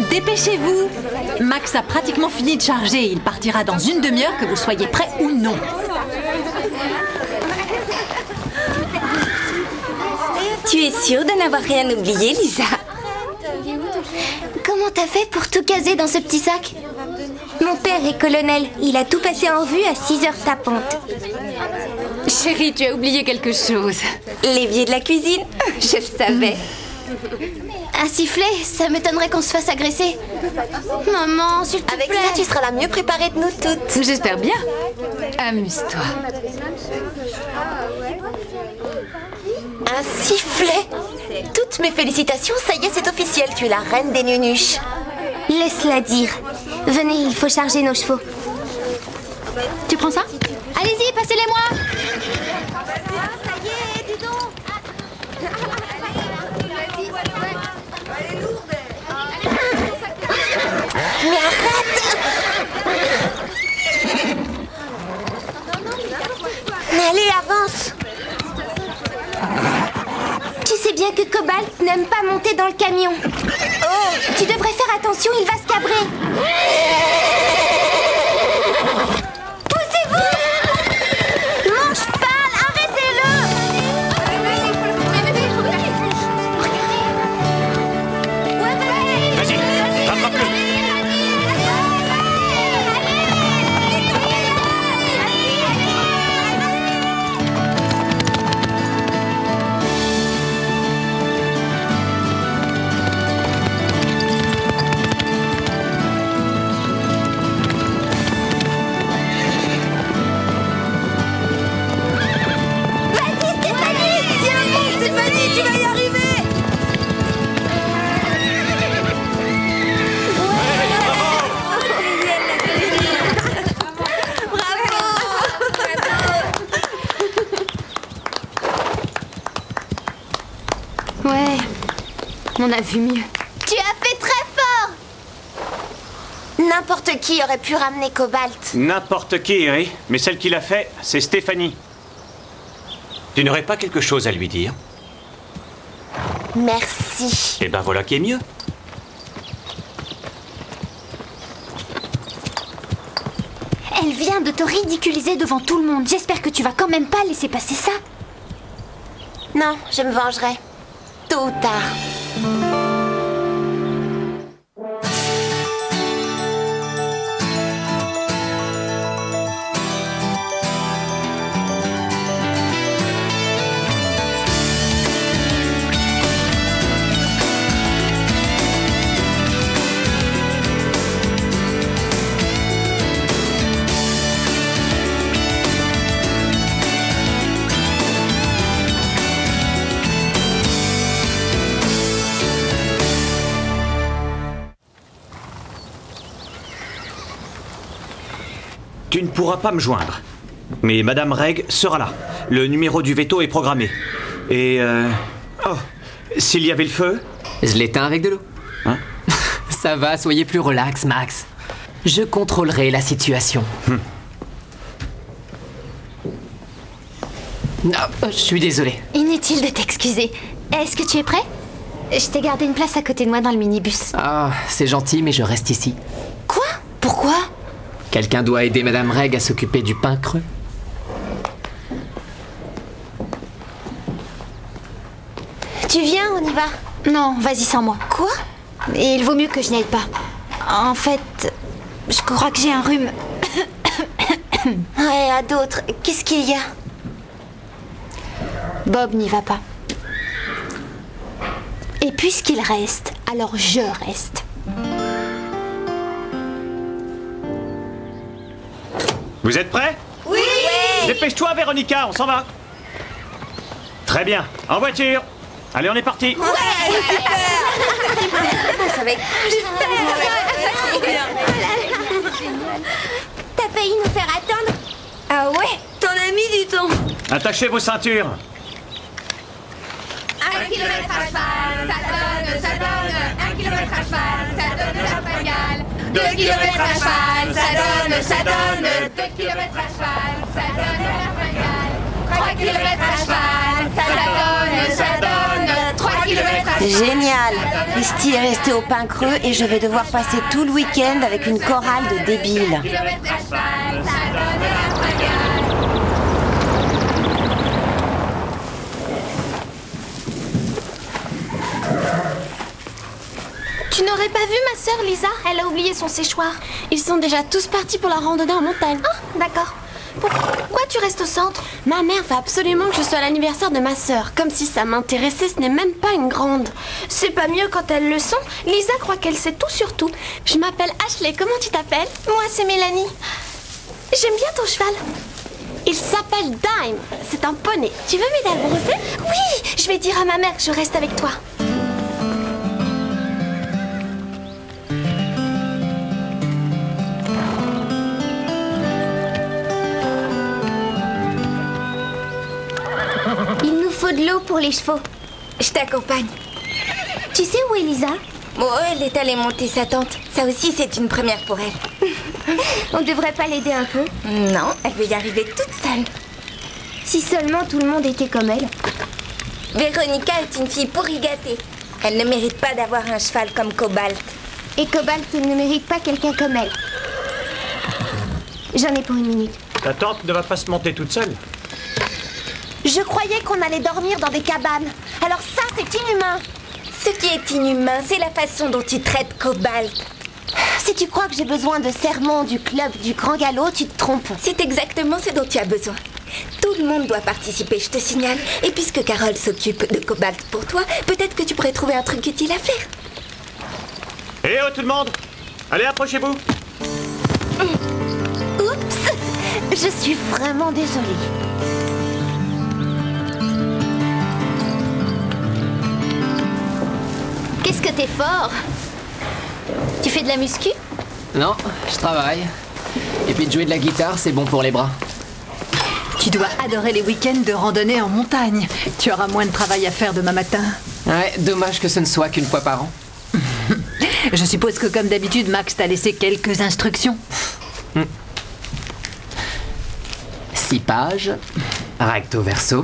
Dépêchez-vous! Max a pratiquement fini de charger. Il partira dans une demi-heure, que vous soyez prêts ou non. Tu es sûre de n'avoir rien oublié, Lisa? Comment t'as fait pour tout caser dans ce petit sac? Mon père est colonel. Il a tout passé en vue à 6 heures tapantes. Chérie, tu as oublié quelque chose. L'évier de la cuisine? Je le savais. Un sifflet? Ça m'étonnerait qu'on se fasse agresser. Maman, s'il te plaît. Avec ça, tu seras la mieux préparée de nous toutes. J'espère bien. Amuse-toi. Un sifflet? Toutes mes félicitations, ça y est, c'est officiel. Tu es la reine des nunuches. Laisse-la dire. Venez, il faut charger nos chevaux. Tu prends ça? Allez-y, passez-les-moi. Mais arrête! Mais allez, avance! Tu sais bien que Cobalt n'aime pas monter dans le camion. Oh, tu devrais faire attention, il va se cabrer. Poussez-vous! Mon cheval, arrêtez-le! Vas-y, rattrape-le. Ouais, on a vu mieux. Tu as fait très fort! N'importe qui aurait pu ramener Cobalt. N'importe qui, oui. Mais celle qui l'a fait, c'est Stéphanie. Tu n'aurais pas quelque chose à lui dire? Merci. Eh ben voilà qui est mieux. Elle vient de te ridiculiser devant tout le monde. J'espère que tu vas quand même pas laisser passer ça. Non, je me vengerai. Tôt ou tard. Tu ne pourras pas me joindre. Mais Madame Reg sera là. Le numéro du veto est programmé. Et oh, s'il y avait le feu... Je l'éteins avec de l'eau. Hein? Ça va, soyez plus relax, Max. Je contrôlerai la situation. Je suis désolé. Inutile de t'excuser. Est-ce que tu es prêt? Je t'ai gardé une place à côté de moi dans le minibus. Ah, c'est gentil, mais je reste ici. Quoi? Pourquoi? Quelqu'un doit aider Madame Reg à s'occuper du pain creux. Tu viens, on y va? Non, vas-y sans moi. Quoi? Et il vaut mieux que je n'y aille pas. En fait, je crois que j'ai un rhume. Ouais, à d'autres. Qu'est-ce qu'il y a? Bob n'y va pas. Et puisqu'il reste, alors je reste. Vous êtes prêts? Oui! Dépêche-toi, Véronica, on s'en va. Très bien, en voiture. Allez, on est parti. Ouais, super! Ça va être T'as failli nous faire attendre? Ah ouais? T'en as mis du temps. Attachez vos ceintures. 1 kilomètre à cheval, ça donne 1 kilomètre à cheval, ça donne la fringale. 2 kilomètres à cheval, ça donne 2 kilomètres à cheval, ça donne la fringale. 3 kilomètres à cheval, ça donne 3 kilomètres à Génial. Christy est restée au pain creux et je vais devoir passer tout le week-end avec une chorale de débiles. Tu n'aurais pas vu ma sœur Lisa? Elle a oublié son séchoir. Ils sont déjà tous partis pour la randonnée en montagne. Ah, d'accord. Pourquoi tu restes au centre? Ma mère veut absolument que je sois à l'anniversaire de ma sœur. Comme si ça m'intéressait, ce n'est même pas une grande. C'est pas mieux quand elles le sont. Lisa croit qu'elle sait tout sur tout. Je m'appelle Ashley, comment tu t'appelles? Moi, c'est Mélanie. J'aime bien ton cheval. Il s'appelle Dime. C'est un poney. Tu veux m'aider à le brosser? Oui, je vais dire à ma mère que je reste avec toi. Il nous faut de l'eau pour les chevaux. Je t'accompagne. Tu sais où est Lisa? Bon, elle est allée monter sa tente. Ça aussi, c'est une première pour elle. On ne devrait pas l'aider un peu? Non, elle veut y arriver toute seule. Si seulement tout le monde était comme elle. Véronica est une fille pourri gâtée. Elle ne mérite pas d'avoir un cheval comme Cobalt. Et Cobalt ne mérite pas quelqu'un comme elle. J'en ai pour une minute. Ta tante ne va pas se monter toute seule. Je croyais qu'on allait dormir dans des cabanes. Alors ça, c'est inhumain. Ce qui est inhumain, c'est la façon dont tu traites Cobalt. Si tu crois que j'ai besoin de sermons du club du Grand Galop, tu te trompes. C'est exactement ce dont tu as besoin. Tout le monde doit participer, je te signale. Et puisque Carole s'occupe de Cobalt pour toi, peut-être que tu pourrais trouver un truc utile à faire. Eh oh tout le monde! Allez, approchez-vous! Oups! Je suis vraiment désolée. Qu'est-ce que t'es fort? Tu fais de la muscu? Non, je travaille. Et puis de jouer de la guitare, c'est bon pour les bras. Tu dois adorer les week-ends de randonnée en montagne. Tu auras moins de travail à faire demain matin. Ouais, dommage que ce ne soit qu'une fois par an. Je suppose que comme d'habitude, Max t'a laissé quelques instructions. 6 pages, recto verso.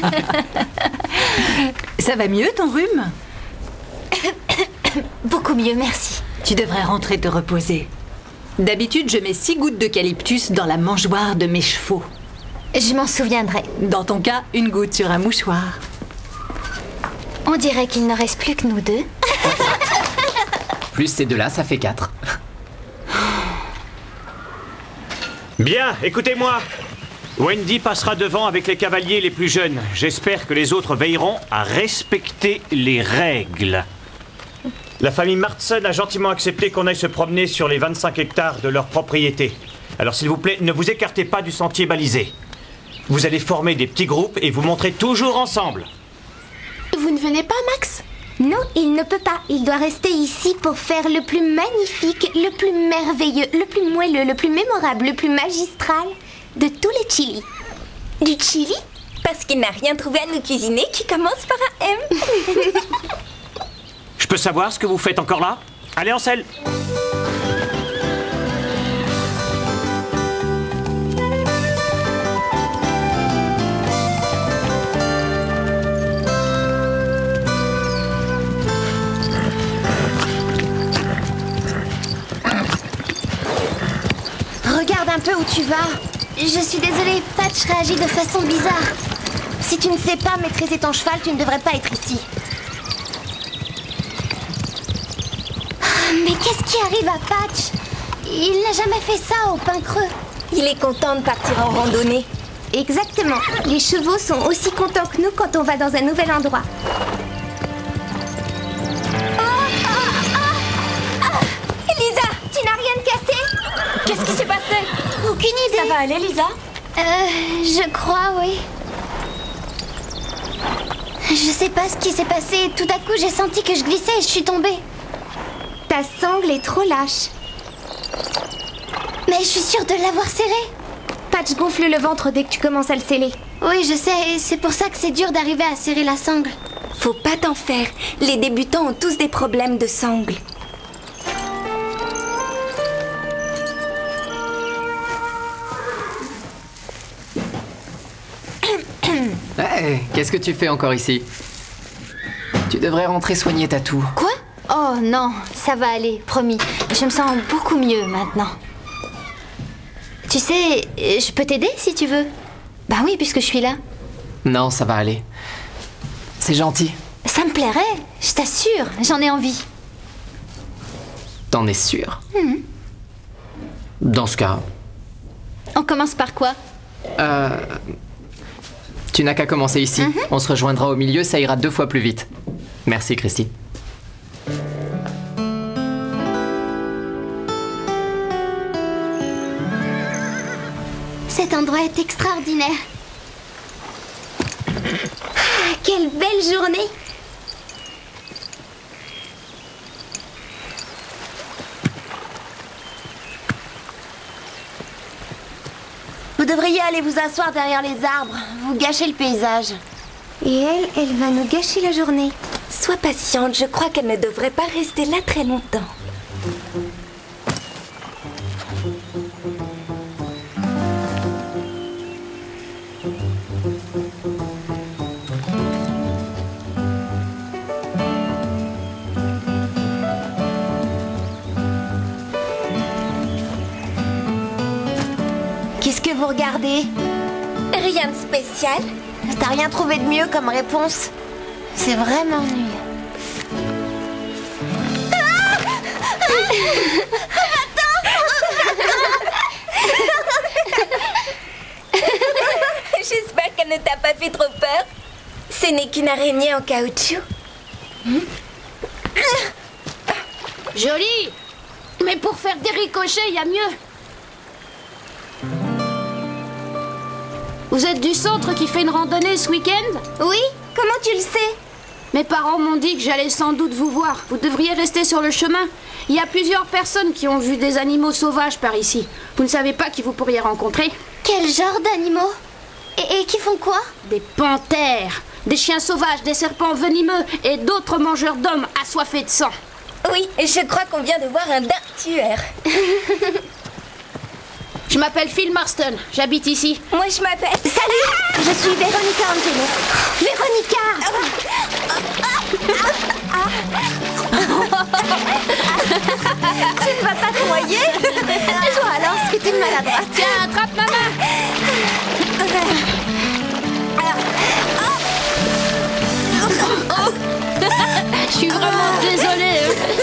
Ça va mieux ton rhume? Beaucoup mieux, merci. Tu devrais rentrer te reposer. D'habitude, je mets 6 gouttes d'eucalyptus dans la mangeoire de mes chevaux. Je m'en souviendrai. Dans ton cas, une goutte sur un mouchoir. On dirait qu'il ne reste plus que nous deux. Plus ces deux-là, ça fait 4. Bien, écoutez-moi. Wendy passera devant avec les cavaliers les plus jeunes. J'espère que les autres veilleront à respecter les règles. La famille Martson a gentiment accepté qu'on aille se promener sur les 25 hectares de leur propriété. Alors s'il vous plaît, ne vous écartez pas du sentier balisé. Vous allez former des petits groupes et vous montrez toujours ensemble. Vous ne venez pas, Max? Non, il ne peut pas. Il doit rester ici pour faire le plus magnifique, le plus merveilleux, le plus moelleux, le plus mémorable, le plus magistral de tous les chilis. Du chili? Parce qu'il n'a rien trouvé à nous cuisiner qui commence par un M. Je peux savoir ce que vous faites encore là? Allez en selle. Regarde un peu où tu vas. Je suis désolée, Patch réagit de façon bizarre. Si tu ne sais pas maîtriser ton cheval, tu ne devrais pas être ici. Mais qu'est-ce qui arrive à Patch? Il n'a jamais fait ça au pain creux. Il est content de partir en randonnée. Exactement. Les chevaux sont aussi contents que nous quand on va dans un nouvel endroit. Lisa, Tu n'as rien de cassé? qu'est-ce qui s'est passé? Aucune idée. Ça va aller, Lisa? Je crois, oui. Je sais pas ce qui s'est passé. Tout à coup, j'ai senti que je glissais et je suis tombée. Ta sangle est trop lâche. Mais je suis sûre de l'avoir serré. Patch gonfle le ventre dès que tu commences à le sceller. Oui, je sais. Et c'est pour ça que c'est dur d'arriver à serrer la sangle. Faut pas t'en faire. Les débutants ont tous des problèmes de sangle. Hey, qu'est-ce que tu fais encore ici? Tu devrais rentrer soigner ta toux. Quoi? Oh non, ça va aller, promis. Je me sens beaucoup mieux maintenant. Tu sais, je peux t'aider si tu veux. Bah oui, puisque je suis là. Non, ça va aller. C'est gentil. Ça me plairait, je t'assure, j'en ai envie. T'en es sûr? Dans ce cas... On commence par quoi? Tu n'as qu'à commencer ici. On se rejoindra au milieu, ça ira 2 fois plus vite. Merci, Christy. Cet endroit est extraordinaire. Ah, quelle belle journée! Vous devriez aller vous asseoir derrière les arbres. Vous gâchez le paysage. Et elle va nous gâcher la journée. Sois patiente, je crois qu'elle ne devrait pas rester là très longtemps. Qu'est-ce que vous regardez? Rien de spécial. T'as rien trouvé de mieux comme réponse? C'est vraiment nul. J'espère qu'elle ne t'a pas fait trop peur. Ce n'est qu'une araignée en caoutchouc. Joli! Mais pour faire des ricochets, il y a mieux. Vous êtes du centre qui fait une randonnée ce week-end? Oui? Comment tu le sais? Mes parents m'ont dit que j'allais sans doute vous voir. Vous devriez rester sur le chemin. Il y a plusieurs personnes qui ont vu des animaux sauvages par ici. Vous ne savez pas qui vous pourriez rencontrer? Quel genre d'animaux? Et qui font quoi? Des panthères, des chiens sauvages, des serpents venimeux et d'autres mangeurs d'hommes assoiffés de sang. Oui, je crois qu'on vient de voir un dard tueur. Je m'appelle Phil Marston, j'habite ici. Moi, je m'appelle... Salut! Je suis Véronica Angelo. Véronica! Tu ne vas pas te noyer? Toi alors, ce que tu es maladroite. Tiens, attrape ma main! Je suis vraiment désolée.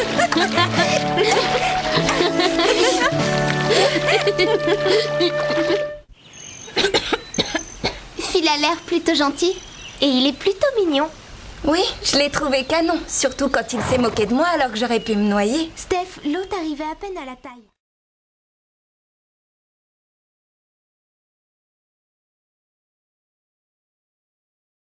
Phil a l'air plutôt gentil. Et il est plutôt mignon. Oui, je l'ai trouvé canon. Surtout quand il s'est moqué de moi alors que j'aurais pu me noyer. Steph, l'eau t'arrivait à peine à la taille.